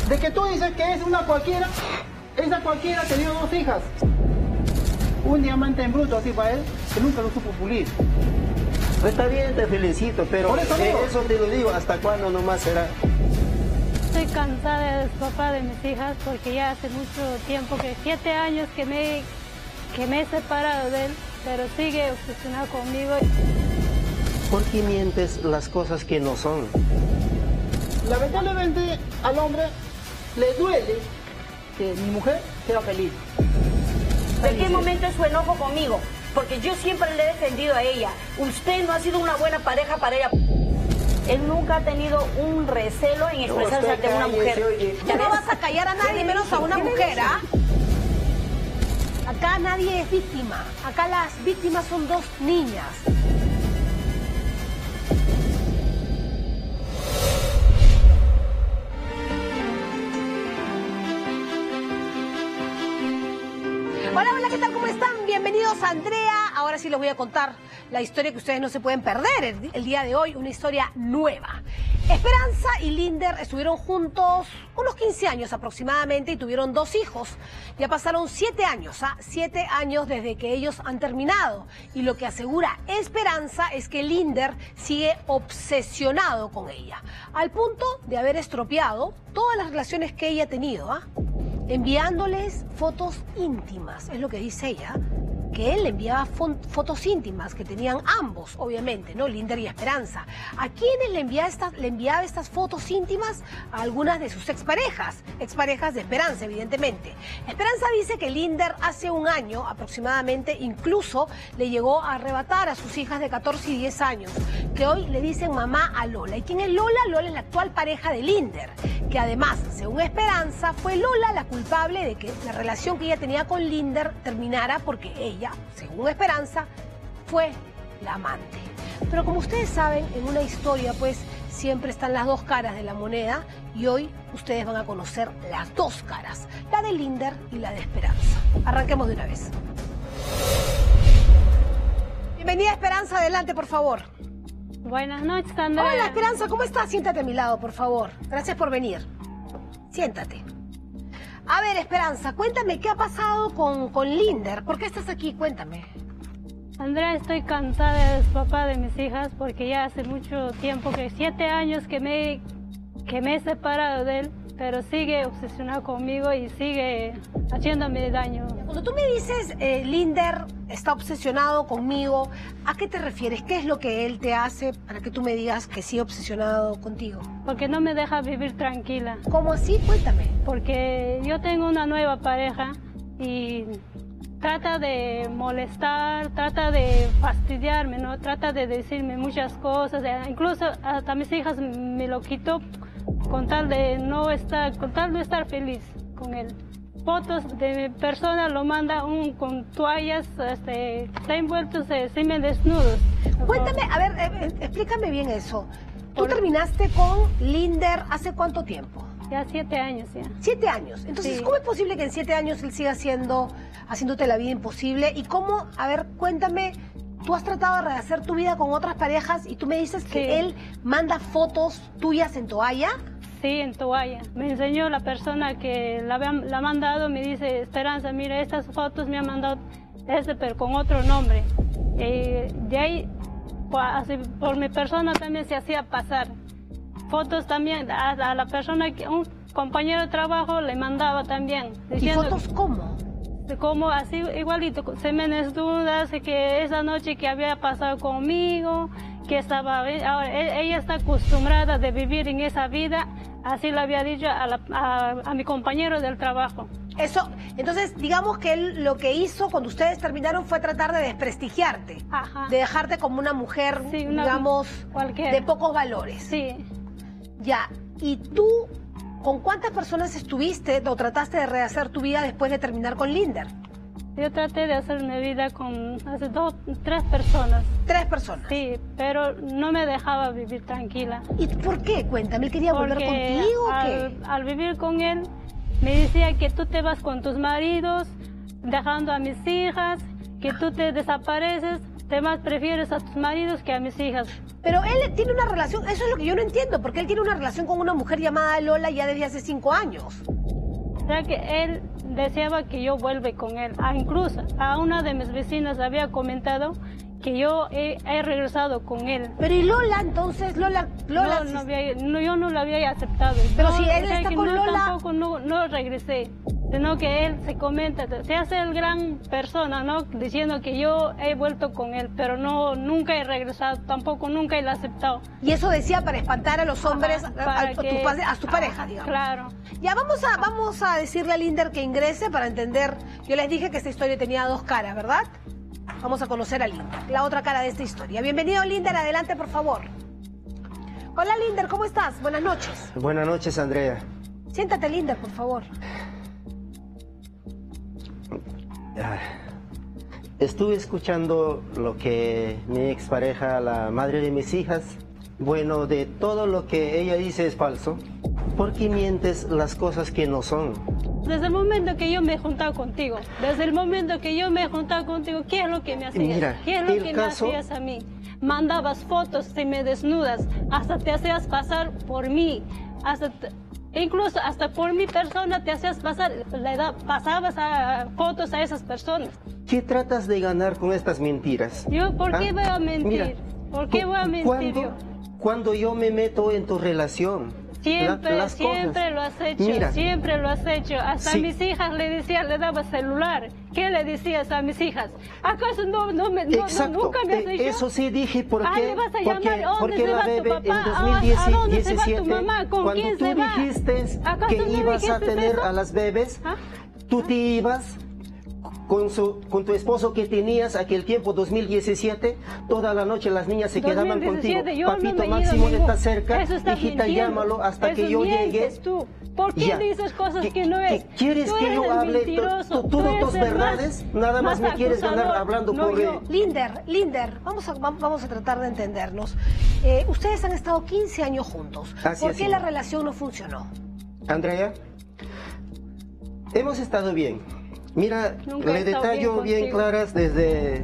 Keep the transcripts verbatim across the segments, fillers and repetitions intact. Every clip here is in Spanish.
De que tú dices que es una cualquiera, esa cualquiera te dio dos hijas. Un diamante en bruto así para él, que nunca lo supo pulir. Está bien, te felicito, pero Por eso, eh, amigo. eso te lo digo, ¿hasta cuándo nomás será? Estoy cansada del papá de mis hijas porque ya hace mucho tiempo, que siete años que me, que me he separado de él, pero sigue obsesionado conmigo. ¿Por qué mientes las cosas que no son? Lamentablemente al hombre le duele que mi mujer sea feliz. ¿De qué momento es su enojo conmigo? Porque yo siempre le he defendido a ella. Usted no ha sido una buena pareja para ella. Él nunca ha tenido un recelo en expresarse usted ante una cállese, mujer. oye. ¿Ya Tú no ves? vas a callar a nadie, menos a una mujer, ¿ah? Acá nadie es víctima. Acá las víctimas son dos niñas. Hola, hola, ¿qué tal? ¿Cómo están? Bienvenidos a Andrea. Ahora sí les voy a contar la historia que ustedes no se pueden perder el, el día de hoy, una historia nueva. Esperanza y Linder estuvieron juntos unos quince años aproximadamente y tuvieron dos hijos. Ya pasaron siete años, ¿ah? Siete años desde que ellos han terminado. Y lo que asegura Esperanza es que Linder sigue obsesionado con ella, al punto de haber estropeado todas las relaciones que ella ha tenido, ¿ah? Enviándoles fotos íntimas, es lo que dice ella, que él le enviaba fotos íntimas que tenían ambos, obviamente, ¿no? Linder y Esperanza. ¿A quiénes le enviaba, estas, le enviaba estas fotos íntimas? A algunas de sus exparejas, exparejas de Esperanza, evidentemente. Esperanza dice que Linder hace un año aproximadamente incluso le llegó a arrebatar a sus hijas de catorce y diez años, que hoy le dicen mamá a Lola. ¿Y quién es Lola? Lola es la actual pareja de Linder, que además, según Esperanza, fue Lola la culpable de que la relación que ella tenía con Linder terminara porque ella, según Esperanza, fue la amante. Pero como ustedes saben, en una historia pues siempre están las dos caras de la moneda y hoy ustedes van a conocer las dos caras, la de Linder y la de Esperanza. Arranquemos de una vez. Bienvenida Esperanza, adelante por favor. Buenas noches, Andrea. Hola Esperanza, ¿cómo estás? Siéntate a mi lado, por favor. Gracias por venir. Siéntate. A ver, Esperanza, cuéntame qué ha pasado con, con Linder. ¿Por qué estás aquí? Cuéntame. Andrea, estoy cansada del papá de mis hijas porque ya hace mucho tiempo, que siete años que me, que me he separado de él, pero sigue obsesionado conmigo y sigue haciéndome daño. Cuando tú me dices, eh, Linder está obsesionado conmigo, ¿a qué te refieres? ¿Qué es lo que él te hace para que tú me digas que sigue obsesionado contigo? Porque no me deja vivir tranquila. ¿Cómo así? Cuéntame. Porque yo tengo una nueva pareja y trata de molestar, trata de fastidiarme, ¿no? Trata de decirme muchas cosas, incluso hasta mis hijas me lo quitó con tal de no estar, con tal de estar feliz con él. Fotos de mi persona lo manda un, con toallas, este, está envueltos semidesnudos. Cuéntame, a ver, eh, eh, explícame bien eso. ¿Tú Por- terminaste con Linder hace cuánto tiempo? Ya siete años ya. Siete años. Entonces, Sí. ¿cómo es posible que en siete años él siga haciendo, haciéndote la vida imposible? ¿Y cómo, a ver, cuéntame, tú has tratado de rehacer tu vida con otras parejas y tú me dices que Sí. él manda fotos tuyas en toalla? Sí, en toalla. Me enseñó la persona que la, había- la ha mandado, me dice, Esperanza, mira, estas fotos me han mandado este, pero con otro nombre. Eh, de ahí, pues, así, por mi persona también se hacía pasar. Fotos también a, a la persona, que un compañero de trabajo le mandaba también. ¿Y Diciendo, fotos cómo? como así, igualito, semenes dudas, que esa noche que había pasado conmigo, que estaba, ahora, e- ella está acostumbrada de vivir en esa vida, así lo había dicho a, la- a, a mi compañero del trabajo. Eso, entonces, digamos que él lo que hizo cuando ustedes terminaron fue tratar de desprestigiarte, Ajá. de dejarte como una mujer, Sí, una- digamos, cualquiera. de pocos valores. Sí, Ya, ¿y tú con cuántas personas estuviste o trataste de rehacer tu vida después de terminar con Linder? yo traté de hacer mi vida con hace dos, tres personas, Tres personas. sí, pero no me dejaba vivir tranquila. ¿Y por qué? Cuéntame, ¿él quería volver Porque contigo o al, qué? al vivir con él, me decía que tú te vas con tus maridos, dejando a mis hijas, que tú te desapareces, te más prefieres a tus maridos que a mis hijas. Pero él tiene una relación, eso es lo que yo no entiendo, porque él tiene una relación con una mujer llamada Lola ya desde hace cinco años. O sea que él deseaba que yo vuelva con él. Ah, incluso a una de mis vecinas había comentado que yo he, he regresado con él. Pero ¿y Lola entonces? Lola, Lola... No, no había, no, yo no lo había aceptado. Pero no, si él o sea está que con no, Lola... Tampoco no, no regresé, sino que él se comenta, se hace el gran persona, ¿no? Diciendo que yo he vuelto con él, pero no, nunca he regresado, tampoco nunca he aceptado. Y eso decía para espantar a los hombres, Ajá, a, para a tu, que- a tu pareja, digamos. Claro. Ya vamos a, vamos a decirle a Linder que ingrese para entender. Yo les dije que esta historia tenía dos caras, ¿verdad? Vamos a conocer a Linder, la otra cara de esta historia. Bienvenido, Linder, adelante, por favor. Hola, Linder, ¿cómo estás? Buenas noches. Buenas noches, Andrea. Siéntate, Linder, por favor. Ah, Estuve escuchando lo que mi expareja, la madre de mis hijas, bueno, de todo lo que ella dice es falso. ¿Por qué mientes las cosas que no son? Desde el momento que yo me he juntado contigo, desde el momento que yo me he juntado contigo, ¿qué es lo que me hacías? Mira, ¿Qué es lo el que caso- me hacías a mí? Mandabas fotos, te me desnudas, hasta te hacías pasar por mí, hasta te- incluso hasta por mi persona te hacías pasar, le da- pasabas a, fotos a esas personas. ¿Qué tratas de ganar con estas mentiras? Yo, ¿por qué ¿Ah? voy a mentir? Mira, ¿Por qué cu- voy a mentir cuando, yo? Cuando yo me meto en tu relación, Siempre, la- las siempre cosas- lo has hecho, Mira, siempre lo has hecho. Hasta sí. a mis hijas le decías, le dabas celular. ¿Qué le decías a mis hijas? ¿Acaso no, no me, no, no, Exacto, nunca me has eh, dicho? eso sí dije porque, Ah, le vas a porque, llamar, ¿a dónde porque se la va tu bebé papá? en ¿A- dos mil a dónde se va tu diecisiete, mamá? ¿Con cuando quién tú se va? dijiste ¿Acaso que no ibas a dijiste tener eso? a las bebés, ¿Ah? tú te ibas con, su, con tu esposo que tenías aquel tiempo, dos mil diecisiete, toda la noche las niñas se quedaban contigo. dos mil diecisiete, yo no Papito me he ido Máximo ningún- está cerca, Eso estás hijita, mintiendo. llámalo hasta Eso que yo mientes llegue. tú. ¿Por qué Ya. dices cosas ¿Qué- que no es? qué ¿Quieres Tú que eres yo el hable mentiroso, to- tú todas eres tus el más- verdades? Nada más me quieres ganar acusador. hablando No, por... yo. eh, Linder, Linder, vamos a, vam- vamos a tratar de entendernos. Eh, ustedes han estado quince años juntos. Así ¿Por es, qué sí. la relación no funcionó? Andrea, hemos estado bien. Mira, Nunca he le estado detallo bien bien, contigo. claras desde,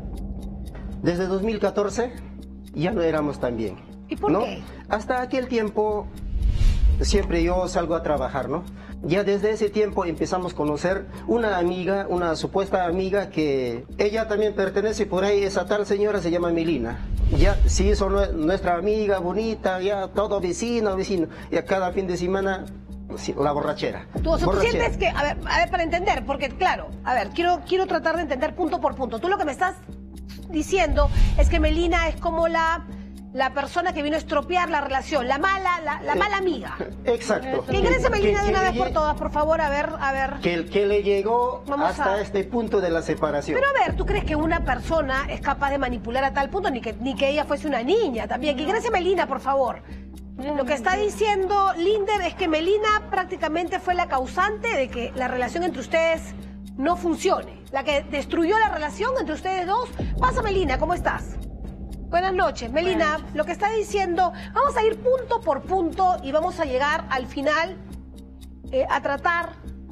desde dos mil catorce, ya no éramos tan bien. ¿Y por ¿no? qué? Hasta aquel tiempo, siempre yo salgo a trabajar, ¿no? Ya desde ese tiempo empezamos a conocer una amiga, una supuesta amiga que ella también pertenece por ahí, esa tal señora se llama Melina. Ya sí, son nue- nuestra amiga bonita, ya todo vecino, vecino. Y a cada fin de semana, sí, la borrachera. Tú, o sea, tú Borrachera. sientes que, a ver, a ver, para entender, porque claro, a ver, quiero, quiero tratar de entender punto por punto. Tú lo que me estás diciendo es que Melina es como la, la persona que vino a estropear la relación, la mala, la, la mala amiga. Exacto. Que ingrese Melina Que- de una que vez le por lle- todas, por favor, a ver, a ver. Que, que le llegó Vamos hasta a- este punto de la separación. Pero a ver, ¿tú crees que una persona es capaz de manipular a tal punto? Ni que, ni que ella fuese una niña también. Que ingrese Melina, por favor. Lo que está diciendo Linder es que Melina prácticamente fue la causante de que la relación entre ustedes no funcione. La que destruyó la relación entre ustedes dos. Pasa, Melina, ¿cómo estás? Buenas noches. Melina, lo que está diciendo, vamos a ir punto por punto y vamos a llegar al final eh, a tratar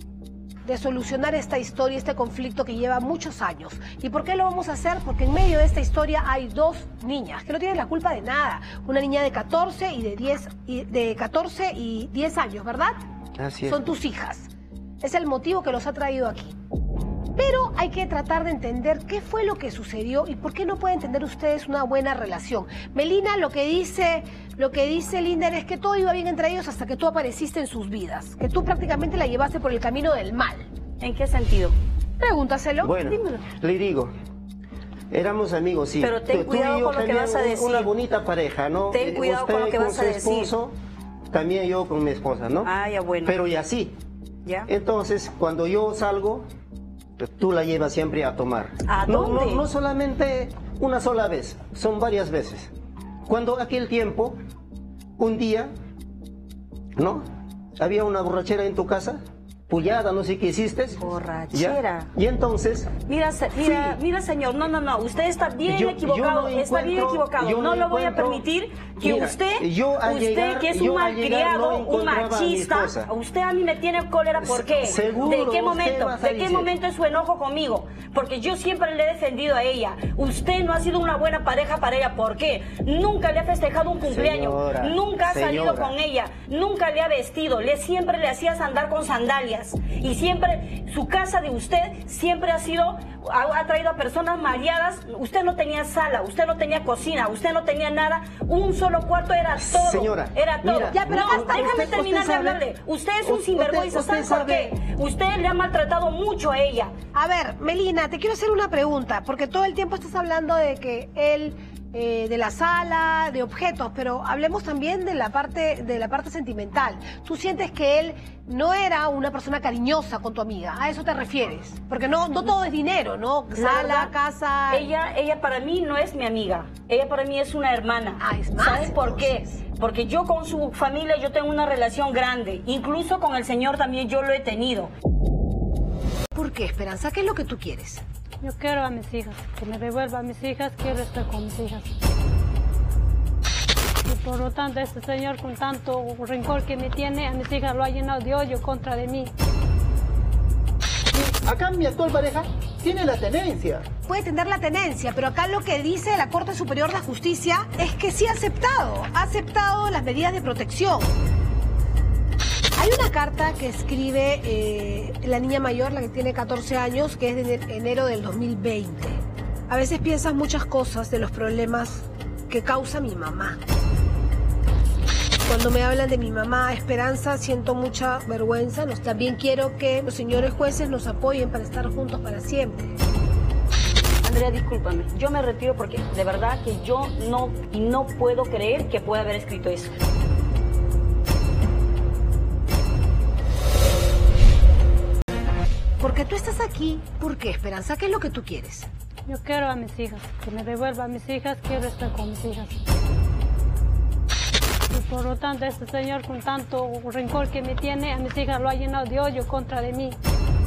de solucionar esta historia, este conflicto que lleva muchos años. ¿Y por qué lo vamos a hacer? Porque en medio de esta historia hay dos niñas que no tienen la culpa de nada. Una niña de catorce y de diez y de catorce y diez años, ¿verdad? Así es. Son tus hijas. Es el motivo que los ha traído aquí. Pero hay que tratar de entender qué fue lo que sucedió y por qué no pueden tener ustedes una buena relación. Melina, lo que dice, lo que dice Linder es que todo iba bien entre ellos hasta que tú apareciste en sus vidas, que tú prácticamente la llevaste por el camino del mal. ¿En qué sentido? Pregúntaselo. Bueno, dímelo. le digo, éramos amigos, sí. Pero ten Tú- tú cuidado y yo con lo que teníamos vas a decir. una bonita pareja, ¿no? Ten Eh, cuidado usted con lo que vas su a decir. esposo, también yo con mi esposa, ¿no? Ah, ya bueno. Pero ya sí. ¿Ya? Entonces, cuando yo salgo, tú la llevas siempre a tomar. ¿A no, dónde? No, no solamente una sola vez, son varias veces. Cuando aquel tiempo, un día, ¿no? Había una borrachera en tu casa pullada, no sé qué hiciste. Borrachera. ¿Ya? Y entonces... Mira, se, mira, sí. mira, señor, no, no, no, usted está bien yo, equivocado, yo no está bien equivocado. No, no lo voy a permitir que mira, usted, usted llegar, que es un malcriado, no un machista, usted a mí me tiene cólera, ¿por qué? Seguro, ¿De qué momento? ¿De qué momento es su enojo conmigo? Porque yo siempre le he defendido a ella. Usted no ha sido una buena pareja para ella, ¿por qué? Nunca le ha festejado un cumpleaños, señora, nunca ha señora. salido con ella, nunca le ha vestido, le siempre le hacías andar con sandalias. Y siempre, su casa de usted siempre ha sido, ha, ha traído a personas mareadas. Usted no tenía sala, usted no tenía cocina, usted no tenía nada. Un solo cuarto era todo. Señora, era todo. Mira, ya, pero no, hasta, déjame usted, terminar usted de hablarle. Usted es un sinvergüenza, ¿sabe por qué? Usted le ha maltratado mucho a ella. A ver, Melina, te quiero hacer una pregunta, porque todo el tiempo estás hablando de que él... Eh, de la sala, de objetos, pero hablemos también de la parte de la parte sentimental. ¿Tú sientes que él no era una persona cariñosa con tu amiga? ¿A eso te refieres? Porque no, no todo es dinero, ¿no? Sala, casa... Ella, ella para mí no es mi amiga. Ella para mí es una hermana. Ah, es más. ¿Sabes por qué? Porque yo con su familia yo tengo una relación grande. Incluso con el señor también yo lo he tenido. ¿Por qué, Esperanza? ¿Qué es lo que tú quieres? Yo quiero a mis hijas, que me devuelva a mis hijas, quiero estar con mis hijas. Y por lo tanto, este señor con tanto rencor que me tiene, a mis hijas lo ha llenado de odio contra de mí. Acá mi actual pareja tiene la tenencia. Puede tener la tenencia, pero acá lo que dice la Corte Superior de Justicia es que sí ha aceptado, ha aceptado las medidas de protección. Hay una carta que escribe eh, la niña mayor, la que tiene catorce años, que es de enero del dos mil veinte. A veces piensas muchas cosas de los problemas que causa mi mamá. Cuando me hablan de mi mamá, Esperanza, siento mucha vergüenza. Nos, también quiero que los señores jueces nos apoyen para estar juntos para siempre. Andrea, discúlpame, yo me retiro porque de verdad que yo no, y no puedo creer que pueda haber escrito eso. Porque tú estás aquí, ¿por qué, Esperanza? ¿Qué es lo que tú quieres? Yo quiero a mis hijas, que me devuelva a mis hijas, quiero estar con mis hijas. Y por lo tanto, este señor con tanto rencor que me tiene, a mis hijas lo ha llenado de odio contra de mí.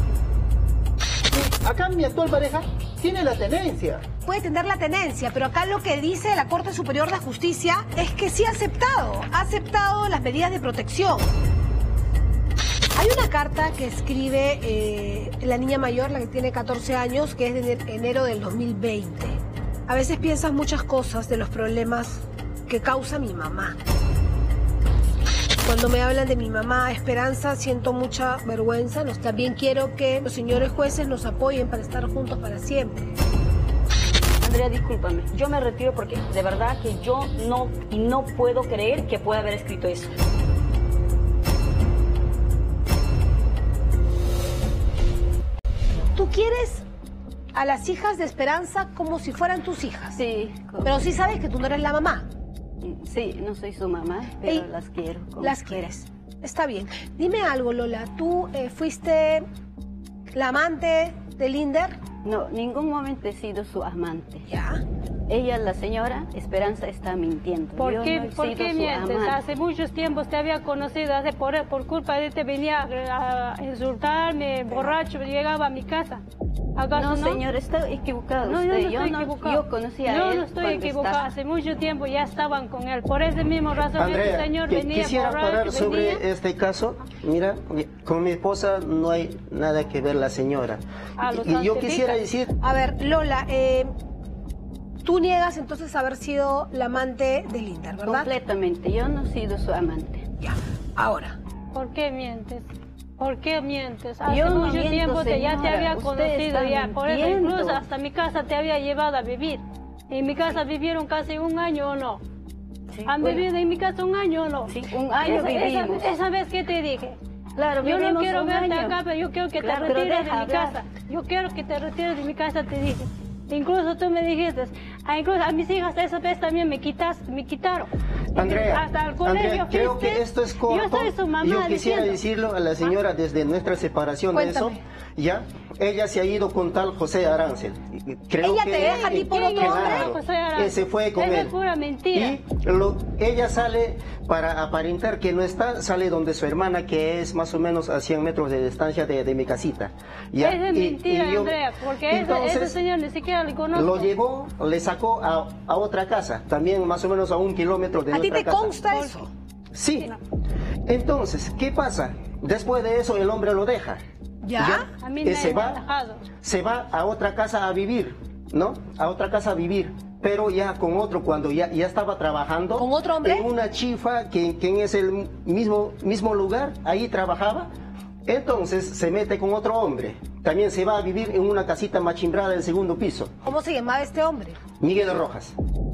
Acá mi actual pareja tiene la tenencia. Puede tener la tenencia, pero acá lo que dice la Corte Superior de Justicia es que sí ha aceptado, ha aceptado las medidas de protección. Hay una carta que escribe eh, la niña mayor, la que tiene catorce años, que es de enero del dos mil veinte. A veces piensas muchas cosas de los problemas que causa mi mamá. Cuando me hablan de mi mamá, Esperanza, siento mucha vergüenza. Nos, también quiero que los señores jueces nos apoyen para estar juntos para siempre. Andrea, discúlpame, yo me retiro porque de verdad que yo no, y no puedo creer que pueda haber escrito eso. Tú quieres a las hijas de Esperanza como si fueran tus hijas. Sí. Como... Pero sí sabes que tú no eres la mamá. Sí, no soy su mamá, pero Ey, las quiero. Las quieres. Está bien. Dime algo, Lola. ¿Tú eh, fuiste la amante de Linder? No, ningún momento he sido su amante. ¿Ya? Ella, la señora Esperanza, está mintiendo. ¿Por Yo qué, no he ¿por sido qué su mientes? amante. Hace muchos tiempos te había conocido, hace por, por culpa de te venía a, a insultarme, borracho, llegaba a mi casa. ¿Acaso No, no, señor, está equivocado no, usted. yo no yo, estoy no, equivocado. yo conocí a yo él no estoy cuando equivocado. estaba... Hace mucho tiempo ya estaban con él. Por esa misma razón, Andrea, este señor que, venía quisiera borracho, parar sobre venía... este caso. Mira, con mi esposa no hay nada que ver la señora. Ah, lo y yo santifica. quisiera decir... A ver, Lola, eh, tú niegas entonces haber sido la amante de Linder, ¿verdad? Completamente, yo no he sido su amante. Ya, ahora. ¿Por qué mientes? ¿Por qué mientes? Hace Yo no mucho miento, tiempo te, ya te señora. había Usted conocido, está ya, por eso mintiendo. incluso hasta mi casa te había llevado a vivir. En mi casa vivieron casi un año o no. Sí, ¿Han bueno. vivido en mi casa un año o no? Sí, un año esa, vivimos. Esa, esa vez que te dije. Claro, Yo no vivimos quiero un verte año. acá, pero yo quiero que Claro, te pero retires de deja mi hablar. casa. Yo quiero que te retires de mi casa, te dije. Incluso tú me dijiste, a, incluso a mis hijas esa vez también me quitaste, me quitaron. Andrea, Hasta el colegio Andrea, creo fuiste. que esto es corto. Yo soy su mamá. Yo quisiera diciendo. decirlo a la señora desde nuestra separación de eso, Cuéntame. ¿ya? ella se ha ido con tal José Arancel. Creo ¿Ella que te deja a ti por otro hombre? José Arancel. Él se fue con Eso él. es pura mentira. Y lo- ella sale para aparentar que no está, sale donde su hermana, que es más o menos a cien metros de distancia de, de mi casita. ¿Ya? Esa es Y- mentira, y yo- Andrea, porque ese, entonces, ese señor ni siquiera le conozco. lo llevó, le sacó a, a otra casa, también más o menos a un kilómetro de ¿A ti nuestra te casa. consta eso? Sí. Entonces, ¿qué pasa? Después de eso el hombre lo deja. ¿Ya? A mí Eh, nadie se me ha va, dejado. se va a otra casa a vivir, ¿no? A otra casa a vivir, pero ya con otro, cuando ya, ya estaba trabajando. ¿Con otro hombre? En una chifa, que, que es el mismo, mismo lugar, ahí trabajaba. Entonces se mete con otro hombre. También se va a vivir en una casita machimbrada del segundo piso. ¿Cómo se llamaba este hombre? Miguel Rojas.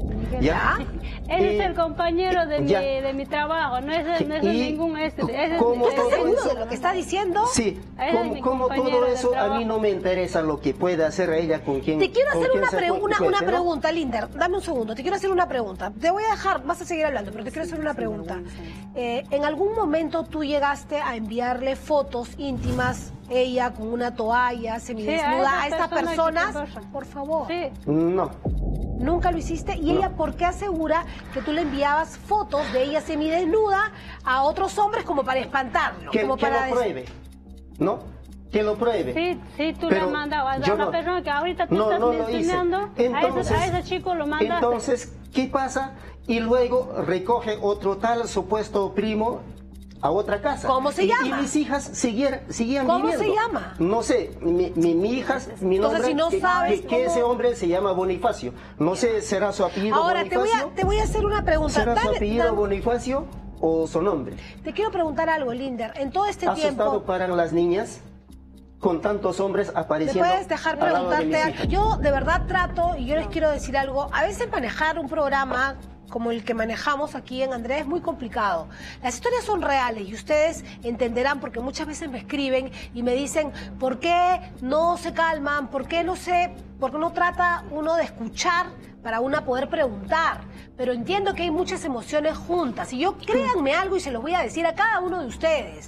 ¿Ya? Ese Y- es el compañero de mi, ya. de mi trabajo, no es, no es Y- ningún este. ese es- ¿Cómo ese ¿Estás es- todo seguro eso? de lo que está diciendo? Sí, Ese es como, mi como compañero todo del eso, a trabajo. mí no me interesa lo que puede hacer ella con quien. Te quiero con hacer quien una, se pre- fue- una, fuese, una ¿no? pregunta, Linder. Dame un segundo. Te quiero hacer una pregunta. Te voy a dejar, vas a seguir hablando, pero te quiero hacer una pregunta. Eh, ¿En algún momento tú llegaste a enviarle fotos íntimas, ella con una toalla, semidesnuda, esa a estas persona que personas? te pasa. Por favor. Sí. No. Nunca lo hiciste. ¿Y No. ella por qué asegura que tú le enviabas fotos de ella semidesnuda a otros hombres como para espantarlo? Que, como que para lo decir- pruebe, ¿no? Que lo pruebe. Sí, sí, tú Pero le mandabas a yo una no. persona que ahorita tú No, estás no lo hice. mencionando, a, Entonces, ese, a ese chico lo mandaste. Entonces, ¿qué pasa? Y luego recoge otro tal supuesto primo a otra casa. ¿Cómo se Y- llama? Y mis hijas seguían, seguían ¿Cómo viviendo. se llama? No sé, mi, mi, mi hija, mi Entonces, nombre, si no que, sabes que- que cómo- ese hombre se llama Bonifacio. No sé, ¿será su apellido Ahora, te voy, Bonifacio? a, te voy a hacer una pregunta. ¿Será su Dame- apellido dame- Bonifacio o su nombre? Te quiero preguntar algo, Linder. En todo este ¿Asustado tiempo... para las niñas con tantos hombres ¿Me apareciendo? puedes dejar al lado de mis preguntarte? hijas? algo? Yo de verdad trato, y yo les quiero decir algo, a veces manejar un programa como el que manejamos aquí en Andrea es muy complicado. Las historias son reales y ustedes entenderán porque muchas veces me escriben y me dicen ¿por qué no se calman? ¿Por qué no se, por qué no trata uno de escuchar para una poder preguntar? Pero entiendo que hay muchas emociones juntas y yo créanme algo y se los voy a decir a cada uno de ustedes.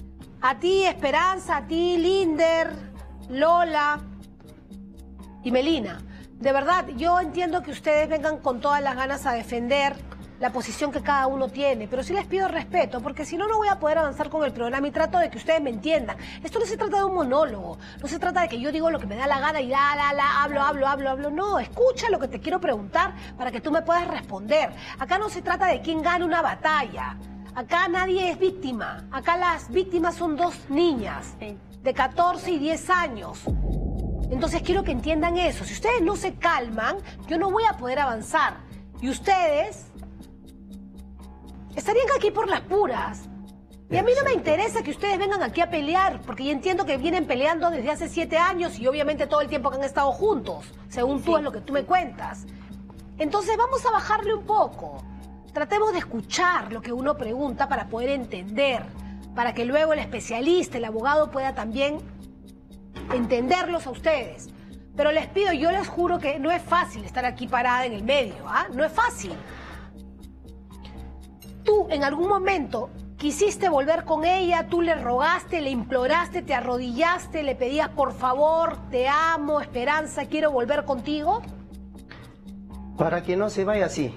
A ti, Esperanza, a ti, Linder, Lola y Melina. De verdad, yo entiendo que ustedes vengan con todas las ganas a defender la posición que cada uno tiene, pero sí les pido respeto, porque si no, no voy a poder avanzar con el programa y trato de que ustedes me entiendan. Esto no se trata de un monólogo, no se trata de que yo digo lo que me da la gana y la, la, la, hablo, hablo, hablo, hablo. No, escucha lo que te quiero preguntar para que tú me puedas responder. Acá no se trata de quién gana una batalla. Acá nadie es víctima. Acá las víctimas son dos niñas Sí. de catorce y diez años. Entonces quiero que entiendan eso. Si ustedes no se calman, yo no voy a poder avanzar. Y ustedes estarían aquí por las puras. Y a mí no me interesa que ustedes vengan aquí a pelear, porque yo entiendo que vienen peleando desde hace siete años y obviamente todo el tiempo que han estado juntos, según tú es lo que tú me cuentas. Entonces vamos a bajarle un poco. Tratemos de escuchar lo que uno pregunta para poder entender, para que luego el especialista, el abogado pueda también entenderlos a ustedes. Pero les pido, yo les juro que no es fácil estar aquí parada en el medio, ¿ah? No es fácil. Tú en algún momento quisiste volver con ella, tú le rogaste, le imploraste, te arrodillaste, le pedías por favor, te amo, Esperanza, quiero volver contigo. Para que no se vaya así.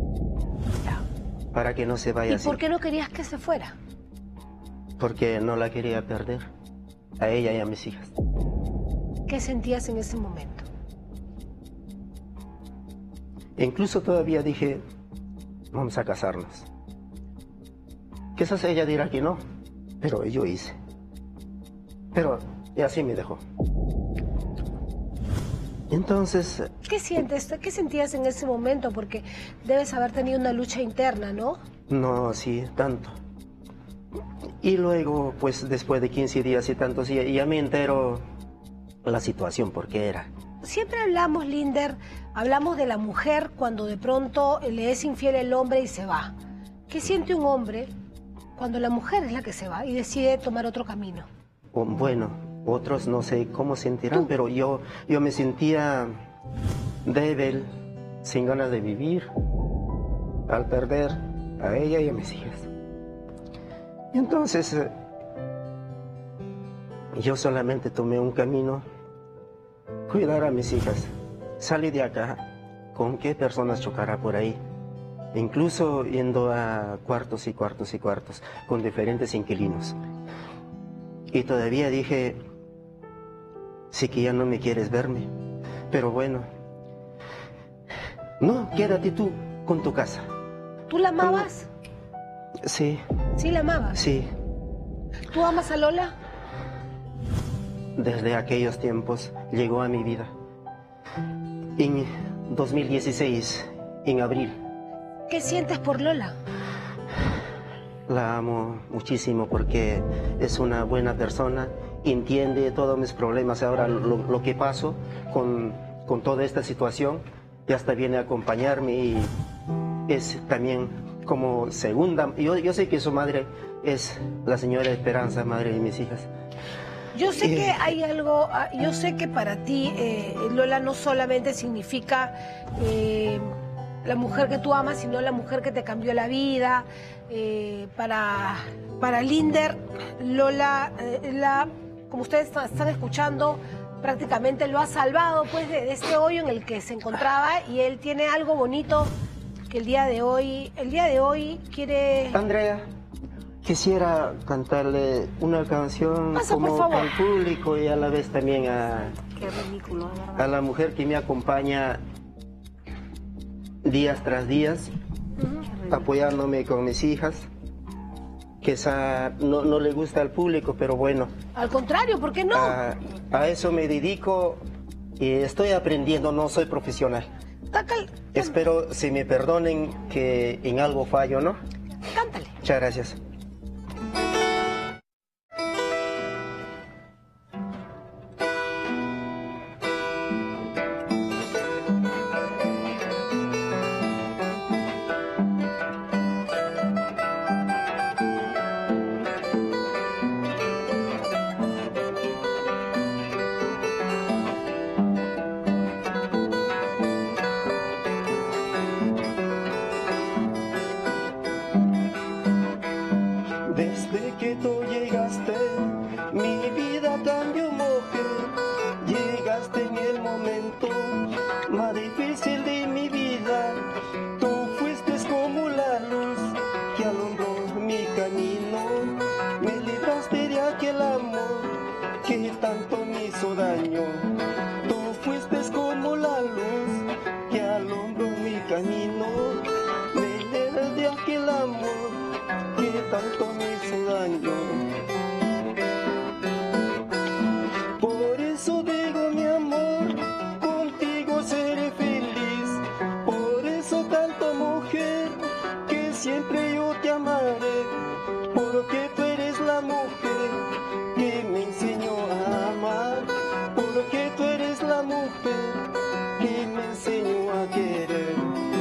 Para que no se vaya ¿Y así. por qué no querías que se fuera? Porque no la quería perder. A ella y a mis hijas. ¿Qué sentías en ese momento? E incluso todavía dije, vamos a casarnos. Quizás ella dirá que no, pero yo hice. Pero y así me dejó. Entonces, ¿Qué sientes? ¿Qué sentías en ese momento? Porque debes haber tenido una lucha interna, ¿no? no, sí, tanto. Y luego, pues después de quince días y tantos, ya, ya me entero la situación, porque era. Siempre hablamos, Linder, hablamos de la mujer cuando de pronto le es infiel el hombre y se va. ¿Qué siente un hombre cuando la mujer es la que se va y decide tomar otro camino? O, bueno, otros no sé cómo sentirán, pero yo, yo me sentía débil, sin ganas de vivir, al perder a ella y a mis hijas. Y entonces, eh, yo solamente tomé un camino, cuidar a mis hijas. Salí de acá, ¿con qué personas chocará por ahí? Incluso yendo a cuartos y cuartos y cuartos, con diferentes inquilinos. Y todavía dije, sí que ya no me quieres verme, pero bueno, no, quédate tú con tu casa. ¿Tú la amabas? Sí. ¿Sí la amabas? Sí. ¿Tú amas a Lola? Desde aquellos tiempos llegó a mi vida. En dos mil dieciséis, en abril. ¿Qué sientes por Lola? La amo muchísimo porque es una buena persona, entiende todos mis problemas, ahora lo, lo que paso con, con toda esta situación, y hasta viene a acompañarme y es también como segunda. Yo, yo sé que su madre es la señora Esperanza, madre de mis hijas. Yo sé Eh, que hay algo, ah, yo sé que para ti eh, Lola no solamente significa eh, la mujer que tú amas, sino la mujer que te cambió la vida. Eh, para, para Linder, Lola, eh, la, como ustedes están, están escuchando, prácticamente lo ha salvado pues de, de este hoyo en el que se encontraba, y él tiene algo bonito que el día de hoy, el día de hoy quiere... Andrea, quisiera cantarle una canción Pasa, por como favor. al público y a la vez también a, Qué ridículo, de verdad. a la mujer que me acompaña días tras días, apoyándome con mis hijas, que esa no, no le gusta al público, pero bueno, Al contrario, ¿por qué no? a, a eso me dedico y estoy aprendiendo, no soy profesional. Tacal- Espero si me perdonen que en algo fallo, ¿no? cántale. Muchas gracias. Desde que tú llegaste, mi vida cambió, mujer. Llegaste en el momento más difícil de mi vida. Tú fuiste como la luz que alumbró mi camino. Me libraste de aquel amor que tanto me hizo daño. Tú fuiste como la luz que alumbró mi camino. Me libras de aquel amor que tanto me hizo daño. Por eso digo, mi amor, contigo seré feliz. Por eso tanto, mujer, que siempre yo te amaré. Porque tú eres la mujer que me enseñó a amar. Porque tú eres la mujer que me enseñó a querer.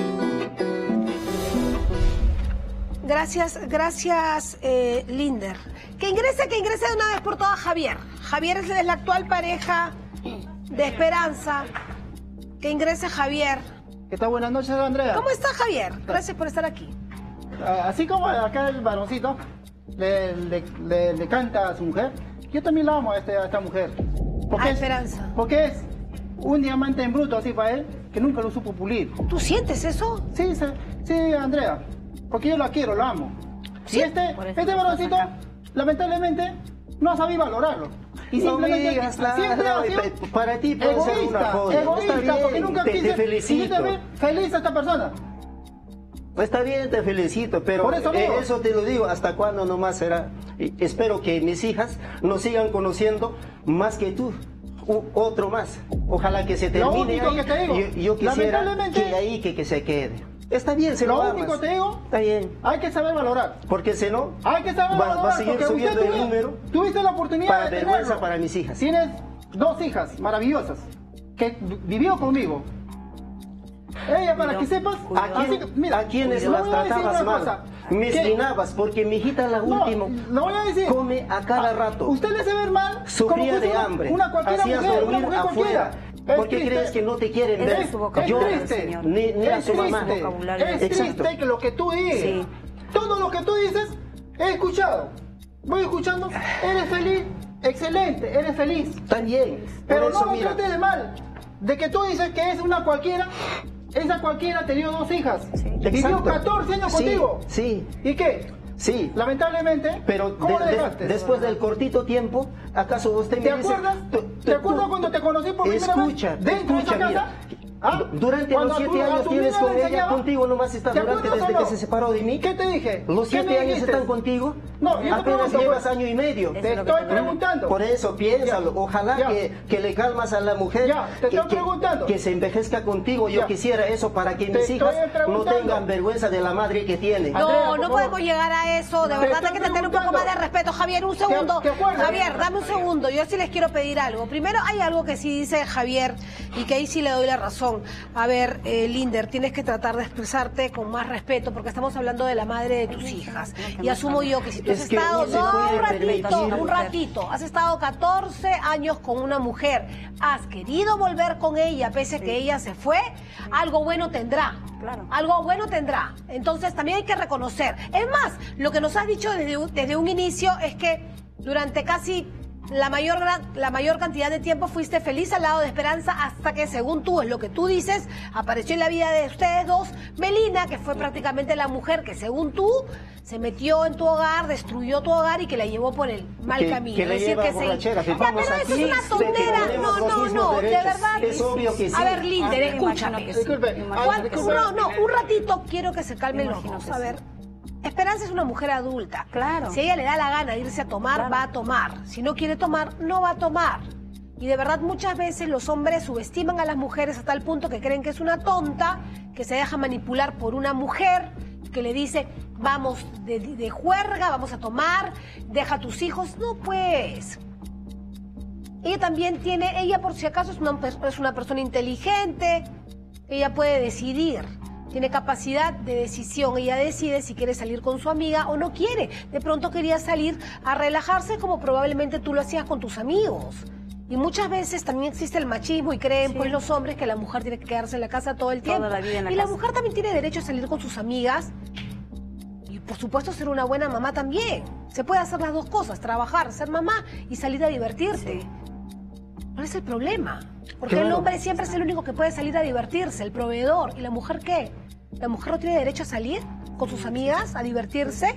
Gracias, gracias, eh, Linder. Que ingrese, que ingrese de una vez por todas Javier. Javier es la actual pareja de Esperanza. Que ingrese Javier. ¿Qué tal? Buenas noches, Andrea. ¿Cómo está Javier? Gracias por estar aquí. Ah, Así como acá el varoncito le, le, le- le canta a su mujer, yo también la amo a, este- a esta mujer. A es- Esperanza. Porque es un diamante en bruto así para él, que nunca lo supo pulir. ¿Tú sientes eso? Sí, sí, sí, Andrea. Porque yo la quiero, la amo. Sí, Y este, por eso este estás varoncito, acá. lamentablemente, no sabía valorarlo. Y No me simplemente digas nada, siempre ha sido pe- para ti puede ser egoísta, una joya. egoísta, Está bien, porque nunca te- te quise- felicito. quisiste ver feliz a esta persona. Está bien, te felicito, pero Por eso eh, digo. eso te lo digo, ¿hasta cuándo nomás será? Y espero que mis hijas nos sigan conociendo más que tú, u- otro más. Ojalá que se Lo termine único ahí. que te digo, yo, yo quisiera lamentablemente- que ahí que, que se quede. Está bien, se lo, Lo amas. único que te digo, Está bien, hay que saber valorar. porque si no, Hay que saber va, valorar. va a seguir porque usted subiendo el tuvi- número Tuviste la oportunidad para de vergüenza tenerlo. para mis hijas. Tienes dos hijas maravillosas que vi- vivió conmigo. Ella, para que sepas, ¿A, así quién, que- mira, a quienes le las voy a decir tratabas una mal? cosa, Me que- esquinabas, porque mi hijita la No, última lo voy a decir. come a cada Ah, rato. Usted le hace ver mal. Sufría como fuese de una- hambre. Una cualquiera Hacías mujer, una dormir mujer afuera. cualquiera. Es ¿Por qué triste. crees que no te quieren Ese ver? es su vocabulario, Yo, triste. señor. ni, ni a Es su mamá. triste, vocabulario. es Exacto. triste que lo que tú dices, Sí. todo lo que tú dices, he escuchado. Voy escuchando, eres feliz, excelente, eres feliz. También. Pero por eso, no me mira, trates de mal. De que tú dices que es una cualquiera, esa cualquiera te dio dos hijas. Sí. Vivió Exacto. catorce años Sí, contigo. sí. ¿Y qué? Sí. Lamentablemente, Pero ¿cómo de- le de- dejaste? después del cortito tiempo, ¿acaso usted me ¿Te dice... acuerdas? tú- ¿Te tú- acuerdas tú- cuando te conocí por primera Escucha, vez dentro escucha, de esa mira. casa? ¿Ah? Durante Cuando los a tu- siete a años tu tienes niña con le ella, enseñaba? contigo nomás está ¿Te durante acuerdas desde o que no? se separó de mí. ¿Qué te dije? Los ¿Qué me siete años dijiste? están contigo. No, yo te apenas pregunto, llevas pues. año y medio. Te estoy preguntando. Por eso piénsalo, ojalá Ya. que, que le calmas a la mujer, Ya, te que, estoy que- preguntando. que se envejezca contigo. Yo Ya. quisiera eso para que Te mis estoy hijas no preguntando. tengan vergüenza de la madre que tienen. Andrea, No, por no favor. podemos llegar a eso. De Te verdad estoy hay que tener un poco preguntando. más de respeto. Javier, un segundo. ¿Te acuerdas? Javier, dame un segundo. Yo sí les quiero pedir algo. Primero, hay algo que sí dice Javier y que ahí sí le doy la razón. A ver, eh, Linder, tienes que tratar de expresarte con más respeto porque estamos hablando de la madre de tus hijas. Y asumo yo que si tú has Es que estado, no se no, puede un ratito, permitir. un ratito, has estado catorce años con una mujer, has querido volver con ella pese a que ella se fue, algo bueno tendrá. Claro. Algo bueno tendrá. Entonces también hay que reconocer. Es más, lo que nos has dicho desde, un- desde un inicio es que durante casi la mayor, gran- la mayor cantidad de tiempo fuiste feliz al lado de Esperanza hasta que, según tú, es lo que tú dices, apareció en la vida de ustedes dos Melina, que fue prácticamente la mujer que, según tú, se metió en tu hogar, destruyó tu hogar y que la llevó por el mal Que- camino. que le es decir, lleva que se... borrachera, Ya, firmamos pero eso aquí es una de que tontera. tenemos No, los no, mismos no, de derechos. verdad. Es obvio que sí. A ver, Linder, Ah, me imagino escúchame. que sí. Disculpe, Me ah, imagino Juan, que sí. no, no, un ratito quiero que se calmen Me los imagino dos. que A sí. ver, Esperanza es una mujer adulta. Claro. Si a ella le da la gana de irse a tomar, Claro. va a tomar. Si no quiere tomar, no va a tomar. Y de verdad muchas veces los hombres subestiman a las mujeres a tal punto que creen que es una tonta, que se deja manipular por una mujer, que le dice, vamos de, de juerga, vamos a tomar, deja a tus hijos. No, pues... Ella también tiene, ella por si acaso es una, es una persona inteligente, ella puede decidir, tiene capacidad de decisión, ella decide si quiere salir con su amiga o no quiere. De pronto quería salir a relajarse como probablemente tú lo hacías con tus amigos. Y muchas veces también existe el machismo y creen Sí. pues los hombres que la mujer tiene que quedarse en la casa todo el Toda tiempo. la vida en la y la casa. mujer también tiene derecho a salir con sus amigas y por supuesto ser una buena mamá también. Se puede hacer las dos cosas, trabajar, ser mamá y salir a divertirte. Sí. ¿Cuál es el problema? Porque Claro. el hombre siempre es el único que puede salir a divertirse, el proveedor. ¿Y la mujer qué? ¿La mujer no tiene derecho a salir con sus amigas, a divertirse?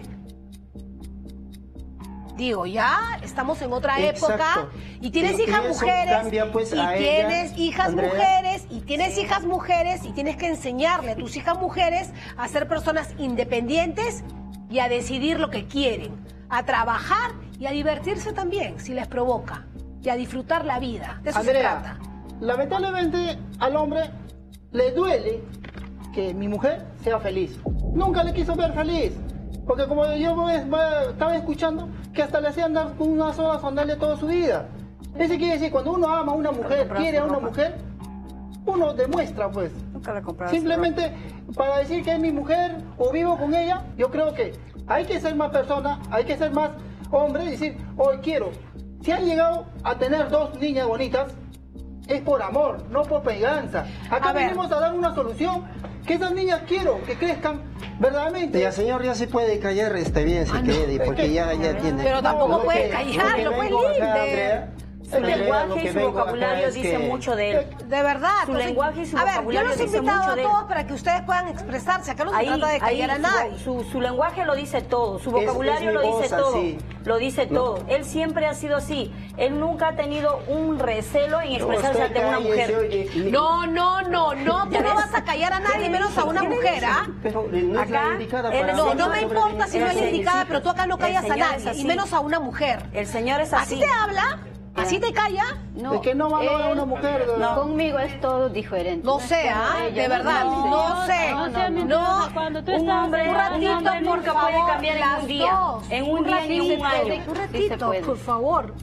Digo, ya estamos en otra Exacto. época y tienes Y- y hijas eso mujeres cambia, pues, y a ella, tienes hijas Andrea. mujeres y tienes hijas mujeres y tienes que enseñarle a tus hijas mujeres a ser personas independientes y a decidir lo que quieren, a trabajar y a divertirse también si les provoca y a disfrutar la vida. De eso se Andrea, trata. lamentablemente al hombre le duele que mi mujer sea feliz. Nunca le quiso ver feliz. Porque como yo me- me- estaba escuchando que hasta le hacían dar con una sola sandalia toda su vida. Eso quiere decir, cuando uno ama a una mujer, comprar quiere a su una ropa. mujer, uno demuestra pues. Nunca le compraron Simplemente para decir que es mi mujer o vivo con ella, yo creo que hay que ser más persona, hay que ser más hombre y decir, hoy quiero. Si han llegado a tener dos niñas bonitas, es por amor, no por venganza. Acá A ver. venimos a dar una solución, que esas niñas quiero que crezcan verdaderamente. Ya, señor, ya se puede callar, está bien, se Ah, no. quede, porque Es que- ya, ya tiene... Pero tampoco Lo puede que- callarlo, lo que pues, vengo acá, Linder. Andrea, Su Andrea, lo lenguaje que y su vengo acá vocabulario es dice que- mucho de él. De verdad. Su pues, lenguaje y su a ver, yo vocabulario los he dice invitado mucho a de él. todos para que ustedes puedan expresarse. Acá no se trata de callar a su- nadie. Su, su lenguaje lo dice todo, su Es- vocabulario es mi lo voz dice todo, así. lo dice No. todo. Él siempre ha sido así. Él nunca ha tenido un recelo en expresarse Usted ante una cállese, mujer. oye, y- No, no, no, no, tú ¿Ya no ves? vas a callar a nadie, ¿Qué le menos dije? a una ¿Qué le mujer, dije? ¿ah? Pero eh, no es la Acá, indicada él para es- No, hablar no me sobre importa si no es la El indicada, señor- pero tú acá no el callas a señor es nadie, y así. menos a una mujer. El señor es ¿Así así. te habla? ¿Así te calla? No, ¿De qué no valora él- una mujer? de- No. Conmigo es todo diferente. No sé, ¿ah? Con ella, De verdad, no, no sé. No, No, seas mentirosa. Cuando tú un estabas hombre- en un la- ratito, un hombre por nunca favor, puede cambiar en las un día. dos. En un día ni en un ratito, año. Un Sí se ratito, puede. por favor.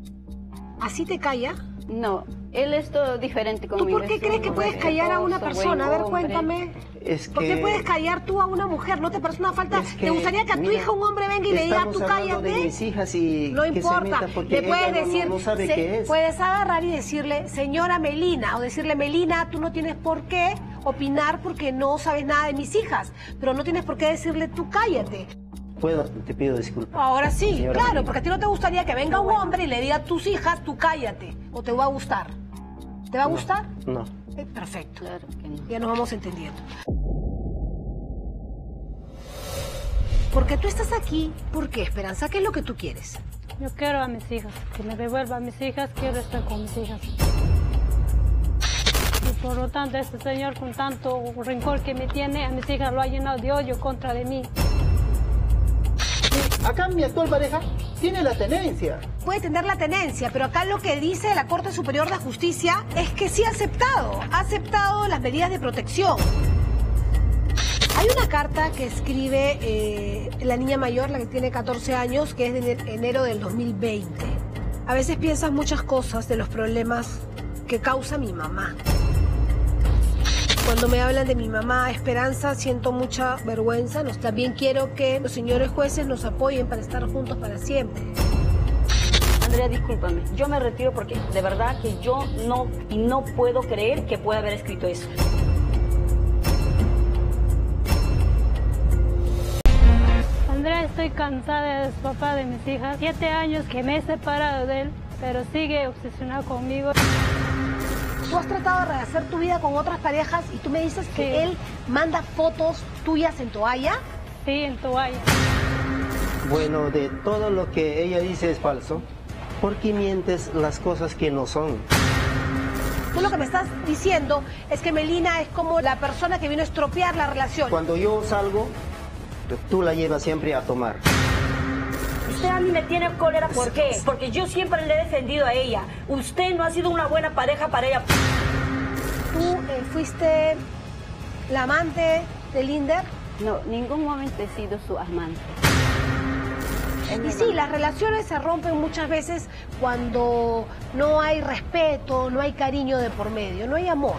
¿Así te calla? No, él es todo diferente ¿Tú conmigo. por qué es crees un que puedes buen callar a una esposo, persona? A ver, buen hombre. cuéntame. Es ¿Por qué que- puedes callar tú a una mujer? ¿No te parece una falta? Es que, ¿Te gustaría que a tu mira, hija un hombre venga y le diga, estamos tú hablando de cállate? mis hijas y No que se importa, meta porque le puedes ella no- decir, no sabe se- qué es. puedes agarrar y decirle, señora Melina, o decirle, Melina, tú no tienes por qué opinar porque no sabes nada de mis hijas, pero no tienes por qué decirle, tú cállate. Puedo, te pido disculpas. Ahora sí, Señora claro, Melina. porque a ti no te gustaría que venga un hombre y le diga a tus hijas, tú cállate, o te va a gustar. ¿Te va a No, gustar? No. Eh, perfecto. Claro que no. Ya nos vamos entendiendo. Porque tú estás aquí, ¿por qué, Esperanza? ¿Qué es lo que tú quieres? Yo quiero a mis hijas, que me devuelva a mis hijas, quiero estar con mis hijas. Y por lo tanto, este señor con tanto rencor que me tiene, a mis hijas lo ha llenado de odio contra de mí. Sí, acá mi actual pareja tiene la tenencia. Puede tener la tenencia, pero acá lo que dice la Corte Superior de Justicia es que sí ha aceptado, ha aceptado las medidas de protección. Hay una carta que escribe eh, la niña mayor, la que tiene catorce años, que es de enero del dos mil veinte. A veces piensas muchas cosas de los problemas que causa mi mamá. Cuando me hablan de mi mamá Esperanza, siento mucha vergüenza. Nos, también quiero que los señores jueces nos apoyen para estar juntos para siempre. Andrea, discúlpame, yo me retiro porque de verdad que yo no, y no puedo creer que pueda haber escrito eso. Andrea, estoy cansada de su papá de mis hijas. Siete años que me he separado de él, pero sigue obsesionado conmigo. Tú has tratado de rehacer tu vida con otras parejas y tú me dices que Sí. él manda fotos tuyas en toalla. Sí, en toalla. Bueno, de todo lo que ella dice es falso. ¿Por qué mientes las cosas que no son? Tú lo que me estás diciendo es que Melina es como la persona que vino a estropear la relación. Cuando yo salgo, tú la llevas siempre a tomar. Usted a mí me tiene cólera, ¿por qué? Porque yo siempre le he defendido a ella. Usted no ha sido una buena pareja para ella. ¿Tú eh, fuiste la amante de Linder? No, ningún momento he sido su amante. Y sí, las relaciones se rompen muchas veces cuando no hay respeto, no hay cariño de por medio, no hay amor.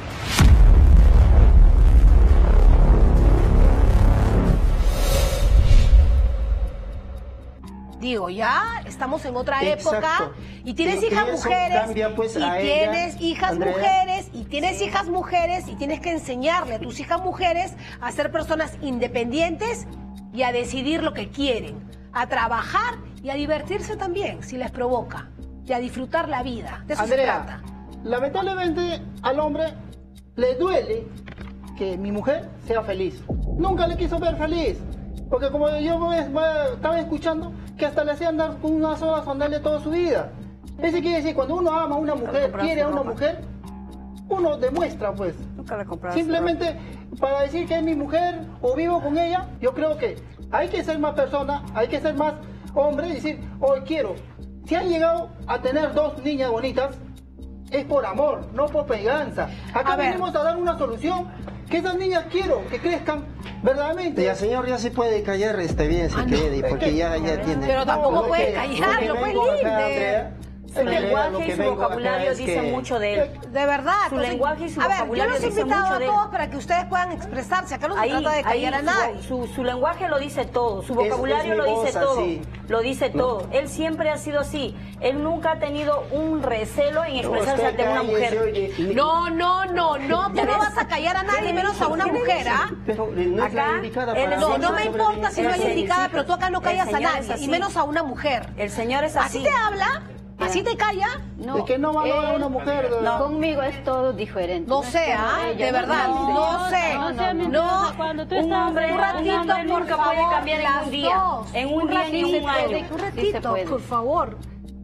Digo, ya estamos en otra Exacto. época y tienes Que- que hijas eso mujeres cambia, pues, y a tienes ella, hijas Andrea. mujeres y tienes hijas mujeres y tienes que enseñarle a tus hijas mujeres a ser personas independientes y a decidir lo que quieren, a trabajar y a divertirse también si les provoca y a disfrutar la vida. De eso se Andrea, trata. lamentablemente al hombre le duele que mi mujer sea feliz. Nunca le quiso ver feliz. Porque como yo me- me estaba escuchando, que hasta le hacían andar con una sola sandalia toda su vida. Eso quiere decir, cuando uno ama a una mujer, quiere a una mujer, uno demuestra, pues. Nunca le compraron. Simplemente para decir que es mi mujer o vivo con ella, yo creo que hay que ser más persona, hay que ser más hombre y decir, hoy quiero. Si han llegado a tener dos niñas bonitas, es por amor, no por peganza. Acá A ver. venimos a dar una solución, que esas niñas quiero que crezcan verdaderamente. Ya, señor, ya se puede callar, está bien, si Ah, no. quiere, Es porque que- ya, ya tiene... Pero tampoco Lo puede que- callarlo, lo que pues, vengo acá, Linder. Andrea, Su Andrea, lo lenguaje que y su vengo acá vocabulario es dicen que- mucho de él. De verdad. Su entonces, lenguaje y su a ver, yo vocabulario los he dice invitado mucho a de él. todos para que ustedes puedan expresarse. Acá no se Ahí, trata de ahí, callar a su- nadie. Su, su lenguaje lo dice todo, su Es- vocabulario es lo mi dice voz todo, así. lo dice No. todo. Él siempre ha sido así. Él nunca ha tenido un recelo en expresarse Usted ante una cállese, mujer. oye, No, no, no, no, tú no vas a callar a nadie, menos a una mujer, ¿ah? Pero no es la Acá, indicada él para es- No, hablar no me sobre importa mi- si no el hay señor- indicada, pero tú acá no el callas a señor es nadie, así. y menos a una mujer. El señor es ¿Así así. te habla? ¿Así te calla? No, Es que no va a hablar él- una mujer. no, conmigo es todo diferente. No es sé, como ¿ah? ella, De verdad, no, no sé. No sea No, mentirosa, cuando tú un estabas hombre, en un la- ratito, un hombre por nunca favor, puede cambiar en las un día, dos. en un día ni ratito, un año. Un Sí se ratito, puede. por favor.